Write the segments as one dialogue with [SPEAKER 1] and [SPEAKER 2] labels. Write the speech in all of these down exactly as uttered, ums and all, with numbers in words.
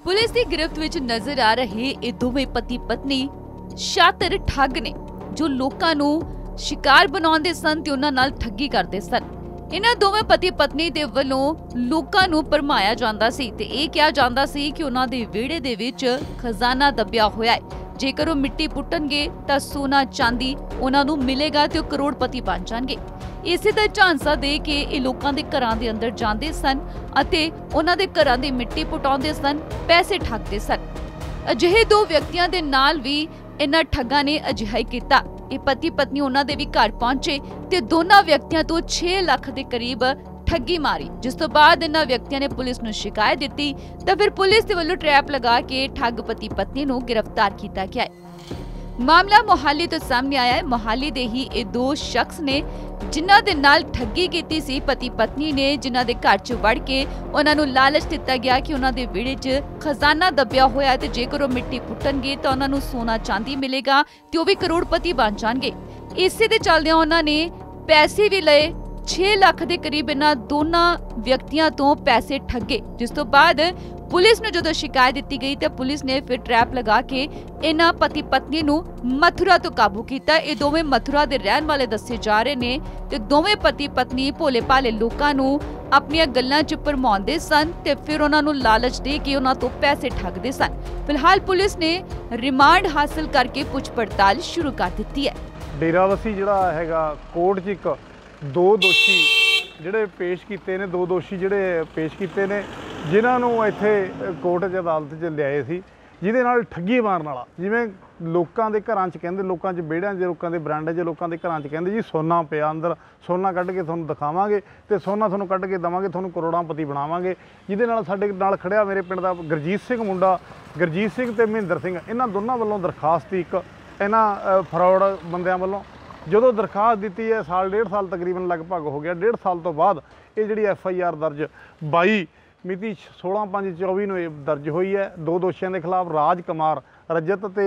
[SPEAKER 1] Police की गिरफ्त विच नजर आ रहे ये दोवें पति पत्नी शातिर ठग ने जो लोकां नूं शिकार बनाउंदे सन ते उन्हां नाल ठगी करदे सन। इन्हां दोवें पति पत्नी दे वल्लों लोकां नूं भरमाया जांदा सी ते इह किहा जांदा सी कि उन्हां दे विहड़े दे विच खजाना दबिया होया है, जेकर वो मिट्टी पुट्टणगे तां सोना चांदी उन्हां नूं मिलेगा ते वो करोड़पति बन जाणगे। इसे दा झांसा दे के ये लोकां दे घरां दे अंदर जांदे सन अते उन्हां दे घरां दी मिट्टी पुटाउंदे सन, पैसे ठगदे सन। अजिहे दो व्यक्तियां दे नाल भी इन्हां ठगां ने अजिहा ही कीता। ये पति पत्नी उन्हां दे भी घर पहुंचे ते दोनों व्यक्तियों तो छे लाख के करीब ठगी मारी, जिस तो बाद इन्हां व्यक्तियों ने पुलिस नूं शिकायत दित्ती तो फिर पुलिस दे वल्लों ट्रैप लगा के ठग पति पत्नी नूं गिरफ्तार किया गया है। मामला मोहाली तो सामने आया है। मोहाली दे ही ये दो शख्स ने जिन्हां दे नाल ठगी कीती सी पति पत्नी ने, जिन्हां दे घर च वड़ के उन्हां नूं लालच दित्ता गया कि उन्हां दे विहड़े च खजाना दबिया होया ते जेकर वो मिट्टी पुट्टणगे तां उन्हां नूं सोना चांदी मिलेगा ते वो भी करोड़पति बन जाणगे। इसे दे चलदियां उन्हां ने पैसे भी लए, छे लाख के करीब इन्हां दोनों व्यक्तियों तो पैसे ठगे, जिस तो बाद पुलिस ने जो शिकायत दी गई तो पुलिस ने फिर ट्रैप लगा के इन्हां पति पत्नी नूं मथुरा तो काबू किया। ये दोवें मथुरा के रहने वाले दसे जा रहे ने ते दोवें पति पत्नी भोले भाले लोकां नूं अपनियां गल्लां च भरमाउंदे सन ते फिर उन्हां नूं लालच दे के उन्हां तो पैसे ठगदे सन। फिलहाल पुलिस ने रिमांड हासिल करके पुछ पड़ताल शुरू कर दी है।
[SPEAKER 2] डेराबस्सी जिहड़ा हैगा कोर्ट च एक दो दोषी ਜਿਹੜੇ ਪੇਸ਼ ਕੀਤੇ ਨੇ, ਦੋ ਦੋਸ਼ੀ ਜਿਹੜੇ ਪੇਸ਼ ਕੀਤੇ ਨੇ ਜਿਨ੍ਹਾਂ ਨੂੰ ਇੱਥੇ ਕੋਰਟ 'ਚ ਅਦਾਲਤ 'ਚ ਲਿਆਏ ਸੀ, ਜਿਹਦੇ ਨਾਲ ਠੱਗੀ ਮਾਰਨ ਵਾਲਾ, ਜਿਵੇਂ ਲੋਕਾਂ ਦੇ ਘਰਾਂ 'ਚ ਕਹਿੰਦੇ, ਲੋਕਾਂ 'ਚ ਵਿਹੜਿਆਂ 'ਚ, ਲੋਕਾਂ ਦੇ ਬਰਾਂਡੇ 'ਚ, ਲੋਕਾਂ ਦੇ ਘਰਾਂ 'ਚ ਕਹਿੰਦੇ ਜੀ ਸੋਨਾ ਪਿਆ ਅੰਦਰ, ਸੋਨਾ ਕੱਢ ਕੇ ਤੁਹਾਨੂੰ ਦਿਖਾਵਾਂਗੇ ਤੇ ਸੋਨਾ ਤੁਹਾਨੂੰ ਕੱਢ ਕੇ ਦੇਵਾਂਗੇ, ਤੁਹਾਨੂੰ ਕਰੋੜਾਂਪਤੀ ਬਣਾਵਾਂਗੇ। ਜਿਹਦੇ ਨਾਲ ਸਾਡੇ ਨਾਲ ਖੜਿਆ ਮੇਰੇ ਪਿੰਡ ਦਾ ਗੁਰਜੀਤ ਸਿੰਘ ਮੁੰਡਾ, ਗੁਰਜੀਤ ਸਿੰਘ ਤੇ ਮਹਿੰਦਰ ਸਿੰਘ, ਇਹਨਾਂ ਦੋਨਾਂ ਵੱਲੋਂ ਦਰਖਾਸਤ ਇੱਕ ਇਹਨਾਂ ਫਰੌਡ ਬੰਦਿਆਂ ਵੱਲੋਂ ਜਦੋਂ ਦਰਖਾਸਤ ਦਿੱਤੀ ਹੈ, ਸਾਲ ਡੇਢ ਸਾਲ ਤਕਰੀਬਨ ਲਗਭਗ ਹੋ ਗਿਆ। ਡੇਢ ਸਾਲ ਤੋਂ ਬਾਅਦ ਇਹ ਜਿਹੜੀ ਐਫ ਆਈ ਆਰ ਦਰਜ ਬਾਈ ਮਿਤੀ ਸੋਲਾਂ ਪੰਜ ਚੌਵੀ ਨੂੰ ਇਹ ਦਰਜ ਹੋਈ ਹੈ। ਦੋ ਦੋਸ਼ੀਆਂ ਦੇ ਖਿਲਾਫ ਰਾਜ ਕੁਮਾਰ, ਰਜਤ ਤੇ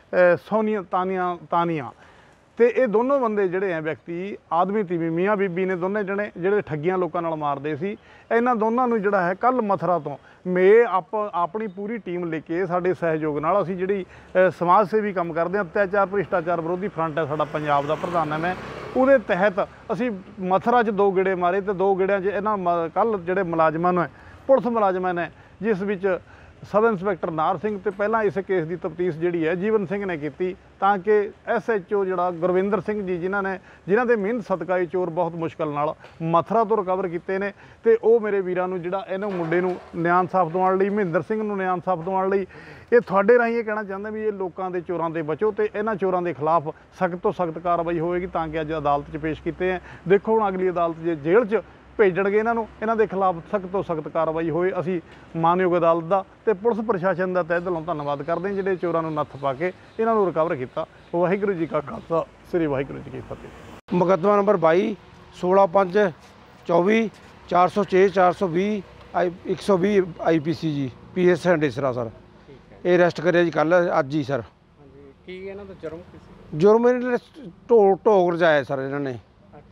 [SPEAKER 2] ਸੋਨੀਆ ਤਾਨੀਆ ਤਾਨੀਆ ਤੇ ਇਹ ਦੋਨੋਂ ਬੰਦੇ ਜਿਹੜੇ ਆ ਵਿਅਕਤੀ ਆਦਮੀ ਤੀਵੀ ਮੀਆਂ ਬੀਬੀ ਨੇ, ਦੋਨੇ ਜਣੇ ਜਿਹੜੇ ਠੱਗੀਆਂ ਲੋਕਾਂ ਨਾਲ ਮਾਰਦੇ ਸੀ। ਇਹਨਾਂ ਦੋਨਾਂ ਨੂੰ ਜਿਹੜਾ ਹੈ ਕੱਲ ਮਥੁਰਾ ਤੋਂ ਮੈਂ ਆਪ ਆਪਣੀ ਪੂਰੀ ਟੀਮ ਲੈ ਕੇ ਸਾਡੇ ਸਹਿਯੋਗ ਨਾਲ ਅਸੀਂ ਜਿਹੜੀ ਸਮਾਜ ਸੇਵੀ ਕੰਮ ਕਰਦੇ ਹਾਂ, ਅਤਿਆਚਾਰ ਭ੍ਰਿਸ਼ਟਾਚਾਰ ਵਿਰੋਧੀ ਫਰੰਟ ਹੈ ਸਾਡਾ ਪੰਜਾਬ ਦਾ, ਪ੍ਰਧਾਨ ਹੈ ਮੈਂ, ਉਹਦੇ ਤਹਿਤ ਅਸੀਂ ਮਥੁਰਾ 'ਚ ਦੋ ਗੇੜੇ ਮਾਰੇ ਤੇ ਦੋ ਗੇੜਿਆਂ 'ਚ ਇਹਨਾਂ ਕੱਲ ਜਿਹੜੇ ਮੁਲਾਜ਼ਮਾਂ ਨੂੰ ਪੁਲਿਸ ਮੁਲਾਜ਼ਮਾਂ ਨੇ, ਜਿਸ ਵਿੱਚ ਸਬ ਇੰਸਪੈਕਟਰ ਨਾਰ ਸਿੰਘ ਤੇ ਪਹਿਲਾਂ ਇਸ ਕੇਸ ਦੀ ਤਫਤੀਸ਼ ਜਿਹੜੀ ਹੈ ਜੀਵਨ ਸਿੰਘ ਨੇ ਕੀਤੀ, ਤਾਂ ਕਿ ਐਸ ਐਚ ਓ ਜਿਹੜਾ ਗੁਰਵਿੰਦਰ ਸਿੰਘ ਜੀ ਜਿਨ੍ਹਾਂ ਨੇ ਜਿਨ੍ਹਾਂ ਦੇ ਮਿਹਨਤ ਸਦਕਾ ਇਹ ਚੋਰ ਬਹੁਤ ਮੁਸ਼ਕਲ ਨਾਲ ਮਥੁਰਾ ਤੋਂ ਰਿਕਵਰ ਕੀਤੇ ਨੇ, ਤੇ ਉਹ ਮੇਰੇ ਵੀਰਾਂ ਨੂੰ ਜਿਹੜਾ ਇਹਨੂੰ ਮੁੰਡੇ ਨੂੰ ਨਿਆਂ ਇਨਸਾਫ ਦਿਵਾਉਣ ਲਈ, ਮਹਿੰਦਰ ਸਿੰਘ ਨੂੰ ਨਿਆਂ ਇਨਸਾਫ ਦਿਵਾਉਣ ਲਈ ਇਹ ਤੁਹਾਡੇ ਰਾਹੀਂ ਇਹ ਕਹਿਣਾ ਚਾਹੁੰਦਾ ਵੀ ਇਹ ਲੋਕਾਂ ਦੇ ਚੋਰਾਂ ਦੇ ਬਚੋ ਤੇ ਇਹਨਾਂ ਚੋਰਾਂ ਦੇ ਖਿਲਾਫ ਸਖਤ ਤੋਂ ਸਖਤ ਕਾਰਵਾਈ ਹੋਵੇਗੀ, ਤਾਂ ਕਿ ਅੱਜ ਅਦਾਲਤ 'ਚ ਪੇਸ਼ ਕੀਤੇ ਹੈ। ਦੇਖੋ ਹੁਣ ਅਗਲੀ ਅਦਾਲਤ ਜੇ ਜੇਲ੍ਹ 'ਚ ਭੇਜਣਗੇ ਇਹਨਾਂ ਨੂੰ, ਇਹਨਾਂ ਦੇ ਖਿਲਾਫ ਸਖਤ ਤੋਂ ਸਖਤ ਕਾਰਵਾਈ ਹੋਏ। ਅਸੀਂ ਮਾਨਯੋਗ ਅਦਾਲਤ ਦਾ ਤੇ ਪੁਲਿਸ ਪ੍ਰਸ਼ਾਸਨ ਦਾ ਤਹਿ ਦਿਲੋਂ ਧੰਨਵਾਦ ਕਰਦੇ ਹਾਂ ਜਿਹੜੇ ਚੋਰਾਂ ਨੂੰ ਨੱਥ ਪਾ ਕੇ ਇਹਨਾਂ ਨੂੰ ਰਿਕਵਰ ਕੀਤਾ। ਵਾਹਿਗੁਰੂ ਜੀ ਕਾ ਖਾਲਸਾ, ਸ੍ਰੀ ਵਾਹਿਗੁਰੂ ਜੀ ਕੀ ਫਤਿਹ।
[SPEAKER 3] ਮੁਕੱਦਮਾ ਨੰਬਰ ਬਾਈ ਸੋਲਾਂ ਪੰਜ ਚੌਵੀ ਚਾਰ ਸੌ ਛੇ ਚਾਰ ਸੌ ਵੀਹ ਆਈ ਇੱਕ ਸੌ ਵੀਹ ਆਈ ਪੀ ਸੀ ਜੀ ਪੀ ਐਸ ਹੰਡੇਸਰਾ ਸਰ। ਇਹ ਅਰੈਸਟ ਕਰਿਆ ਜੀ ਕੱਲ੍ਹ ਅੱਜ ਹੀ ਸਰ।
[SPEAKER 4] ਕੀ ਇਹਨਾਂ ਦਾ ਜੁਰਮ ਕੀ ਸੀ?
[SPEAKER 3] ਜੁਰਮ ਇਹਨਾਂ ਨੇ ਢੋ ਢੋਗ ਰਜਾਇਆ ਸਰ। ਇਹਨਾਂ ਨੇ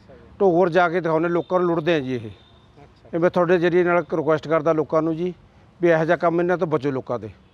[SPEAKER 3] ਢੋਗਰ ਜਾ ਕੇ ਦਿਖਾਉਂਦੇ, ਲੋਕਾਂ ਨੂੰ ਲੁੱਟਦੇ ਆ ਜੀ। ਇਹ ਇਹ ਮੈਂ ਤੁਹਾਡੇ ਜਰੀਏ ਨਾਲ ਰਿਕੁਐਸਟ ਕਰਦਾ ਲੋਕਾਂ ਨੂੰ ਜੀ ਵੀ ਇਹੋ ਜਿਹਾ ਕੰਮ ਇਹਨਾਂ ਤੋਂ ਬਚੋ ਲੋਕਾਂ ਦੇ।